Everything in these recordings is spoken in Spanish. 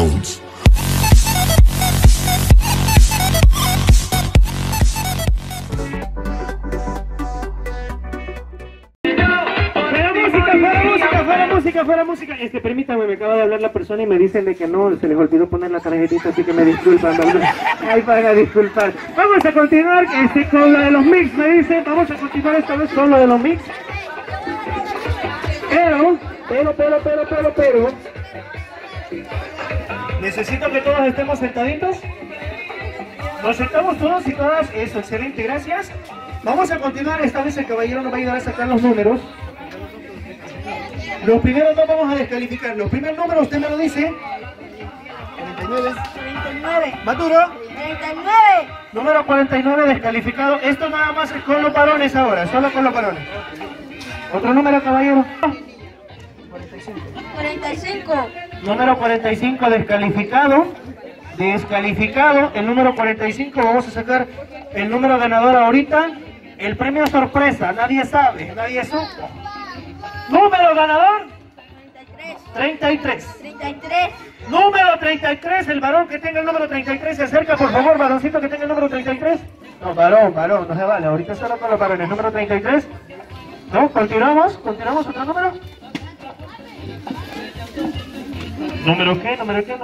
Jones. Fuera música. Permítame, me acaba de hablar la persona y me dicen de que no, se les olvidó poner la tarjetita, así que me disculpan. Ahí van a disculpar. Vamos a continuar con lo de los mix, me dicen. Vamos a continuar esta vez con lo de los mix. Pero. Necesito que todos estemos sentaditos. Nos sentamos todos y todas. Eso, excelente, gracias. Vamos a continuar. Esta vez el caballero nos va a ayudar a sacar los números. Los primeros dos vamos a descalificar. Los primeros números usted me lo dice. 49. Maduro. 39. Número 49 descalificado. Esto nada más es con los varones ahora, solo con los varones. Otro número, caballero. 45. Número 45 descalificado. Descalificado. El número 45 vamos a sacar el número ganador ahorita. El premio sorpresa. Nadie sabe, nadie supo. Número ganador. 33. Número 33, el varón que tenga el número 33 se acerca, por favor, varoncito que tenga el número 33. No, varón, no se vale, ahorita solo con los varones. Número 33. No, continuamos, otro número. ¿Número qué?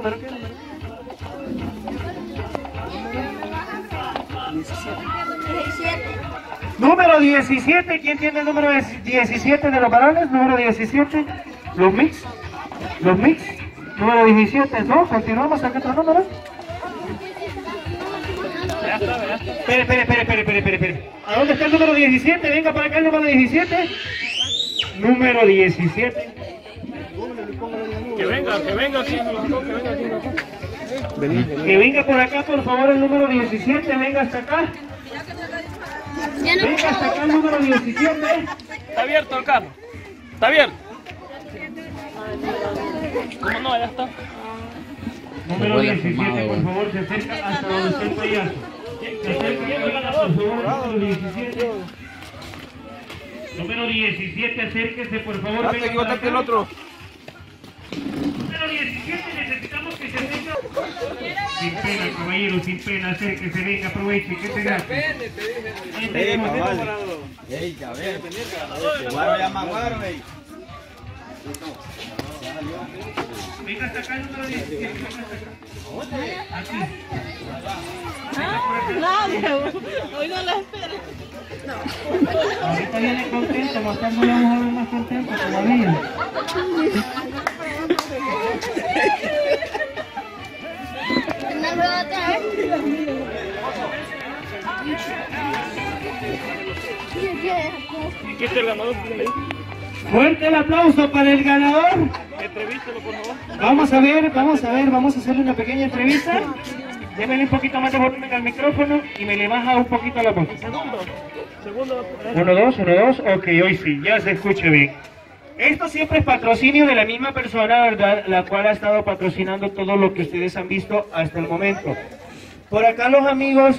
17. Número 17, ¿quién tiene el número 17 de los varones? Número 17, los mix. Número 17, ¿no? Continuamos, ¿a qué otro número? Espere. ¿A dónde está el número 17? Venga para acá el número 17. Número 17. Que venga aquí. Que venga por acá, por favor, el número 17. Venga hasta acá. Venga hasta acá el número 17. Está abierto el carro. Está abierto. ¿Cómo no? Ya está. Número 17, por favor, se acerca hasta donde está el payaso. Se acerca, por favor, número 17. Número 17, acérquese, por favor. Date, equivótate el otro. Número 17, necesitamos que se venga. Sin pena, caballero, sin pena, acérquese, venga, aproveche, que te gaste. Venga hasta acá el número 17. Aquí. Hoy no la espero. Ahorita viene contento, más tarde le vamos a ver más contento todavía. ¿No me va a traer? ¿Quién es el ganador? Fuerte el aplauso para el ganador. Entrevístalo, por favor. Vamos a hacerle una pequeña entrevista. Démele un poquito más de volumen al micrófono y me le baja un poquito la voz. Segundo. 1, 2, ok, hoy sí, ya se escucha bien. Esto siempre es patrocinio de la misma persona, ¿verdad? La cual ha estado patrocinando todo lo que ustedes han visto hasta el momento. Por acá los amigos,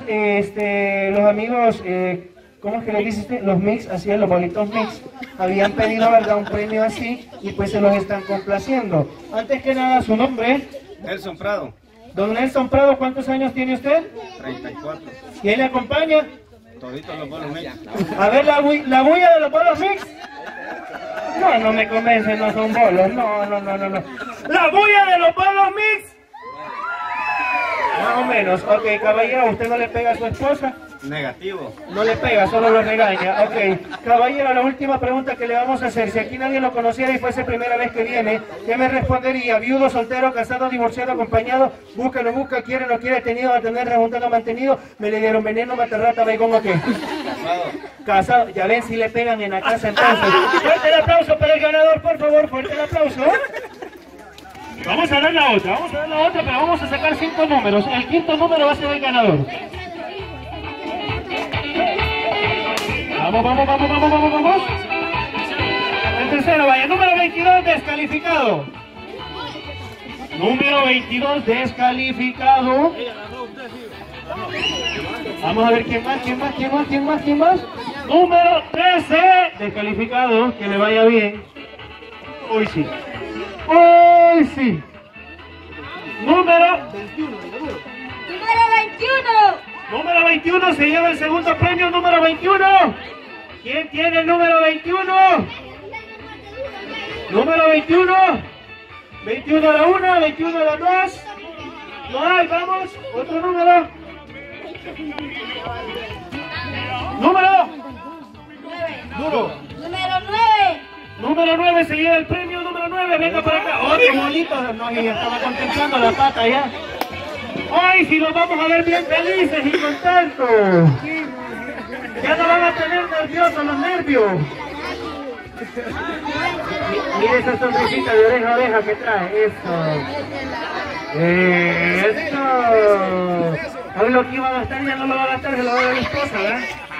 ¿cómo es que le dices? Los mix, así es, los bonitos mix, habían pedido, ¿verdad?, un premio así y pues se los están complaciendo. Antes que nada, ¿su nombre? Nelson Prado. Don Nelson Prado, ¿cuántos años tiene usted? 34. ¿Quién le acompaña? Toditos los bolos mix. A ver, la bulla de los bolos mix. No me convence, no son bolos, no. ¡La bulla de los bolos mix! Más o menos, ok, caballero, ¿usted no le pega a su esposa? Negativo. No le pega, solo lo regaña. Ok, caballero, la última pregunta que le vamos a hacer. Si aquí nadie lo conociera y fuese primera vez que viene, ¿qué me respondería? ¿Viudo, soltero, casado, divorciado, acompañado? ¿Busca, no busca, quiere, no quiere, tenido, va a tener, rejuntado, mantenido? ¿Me le dieron veneno, matarrata, baigón o qué? Casado. Casado, ya ven si le pegan en la casa entonces. Fuerte el aplauso para el ganador, por favor, fuerte el aplauso. Vamos a dar la otra, pero vamos a sacar 5 números. El quinto número va a ser el ganador. Vamos. El tercero, vaya. Número 22, descalificado. Número 22, descalificado. Vamos a ver quién más. Número 13, descalificado. Que le vaya bien. Hoy sí. Número 21. Número 21. Número 21 se lleva el segundo premio, número 21. ¿Quién tiene el número 21? Número 21. 21 a la 1, 21 a la 2. No hay, vamos. Otro número. Número. Duro. Número 9. Número 9 se lleva el premio, número 9. Venga para acá. Otro bolito. No, ya estaba contemplando la pata ya. Hoy sí los vamos a ver bien felices y contentos. Ya no van a tener nerviosos los nervios. Mire esa sonrisita de oreja a oreja que trae. Eso. Hoy lo que iba a gastar ya no lo va a gastar, se lo va a dar a la esposa, ¿verdad?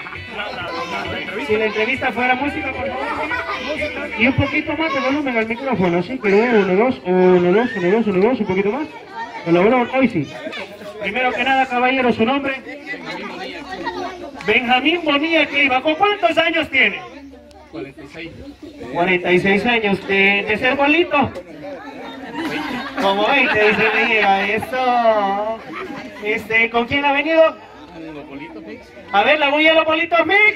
Si la entrevista fuera música, por favor. Y un poquito más de volumen al micrófono, ¿sí? Que 1, 2, 1, 2, 1, 2, 1, 2, un poquito más. Hoy sí. Primero que nada, caballero, su nombre. Benjamín Bonilla Cliva. ¿Con cuántos años tiene? 46. 46 años. ¿De ser bolito? Como 20, dice Bonilla. Eso. ¿Con quién ha venido? Los bolitos mix. A ver, la bulla de los bolitos mix.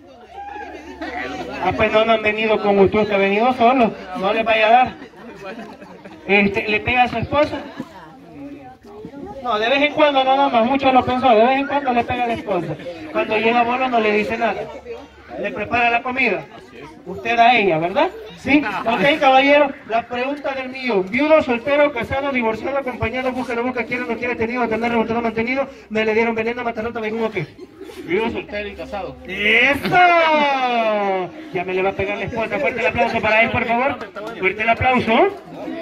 Ah, pues no han venido con usted, que ha venido solo. No le vaya a dar. ¿Le pega a su esposa? No, de vez en cuando nada más, muchos lo pensó, de vez en cuando le pega a la esposa. Cuando llega Bolo no le dice nada. Le prepara la comida. Usted a ella, ¿verdad? Sí. Ok, caballero, la pregunta del millón. Viudo, soltero, casado, divorciado, acompañado, busca, no busca, quiere, no quiere, tenido, tener, rebotado, mantenido, me le dieron veneno, matarrota, me dijo qué. Viudo, soltero y casado. ¡Eso! Ya me le va a pegar la esposa. Fuerte el aplauso para él, por favor. Fuerte el aplauso.